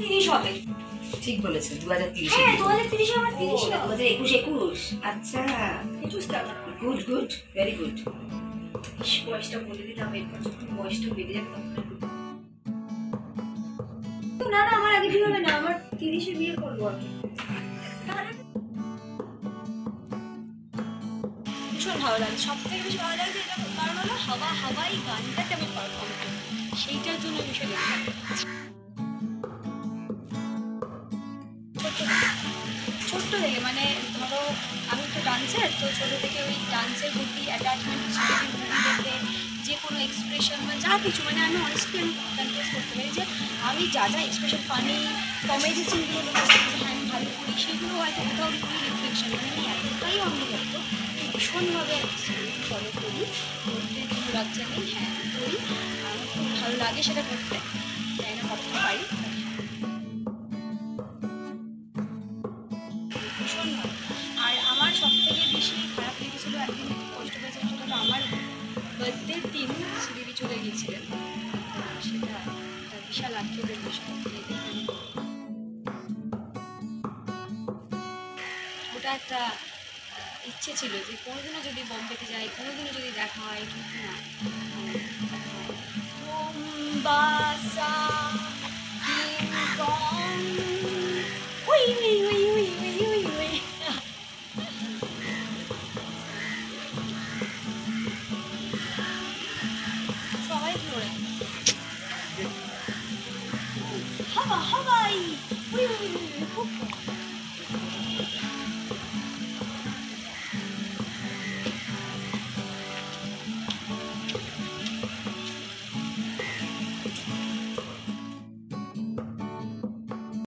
30 হবে। ঠিক বলেছেন, 2030। হ্যাঁ 2030 আমার 30 2021। আচ্ছা, 21 টাকা। Good good, very good. বয়সটা বলে দিলাম, এরপর যখন বয়সটা বেড়ে যাবে তখন না না আমার আগে বিয়ে হবে না, আমার 30-এ বিয়ে করবো আগে। ভীষণ ভালো লাগে, সব থেকে বেশি ভালো লাগে এটা কারণ হলো হাওয়া হাওয়াই গানটাতে আমি পারফর্ম করি, সেইটার জন্য ভীষণ ছোট্ট থেকে মানে ধরো আমি তো ডান্সার, তো ছোটো থেকে ওই ডান্সের প্রতি অ্যাটাচমেন্ট হিসেবে মুভি দেখে যে কোনো এক্সপ্রেশন বা যা কিছু মানে আমি অনেস্টলি আমি কনফিউজ করতে পারি যে আমি যা যা এক্সপ্রেশন ফানি কমেডি সিনগুলো হ্যাঁ আমি ভালো করি সেগুলো হয়তো কোথাও কোনো রিফ্লেকশন মানে আমি এতটাই অন্ধভক্ত ভীষণভাবে ফলো করি, করতে কোনো লজ্জা নেই, হ্যাঁ করি, আমার খুব ভালো লাগে সেটা করতে, তাই না কখনো পারি ভীষণ ভালো। আর আমার সব থেকে বেশি খারাপ লেগেছিলো একদিন কষ্ট পেয়েছে সেটা হলো আমার বার্থডের দিন শ্রীদেবী চলে গিয়েছিলেন, সেটা একটা বিশাল আক্ষেপের বিষয়। ওটা একটা ইচ্ছে ছিল যে কোনোদিনও যদি বম্বেতে যাই, কোনোদিনও যদি দেখা হয়, কিন্তু না মোমবাসা সবাই ধরে হাওয়া হাওয়াই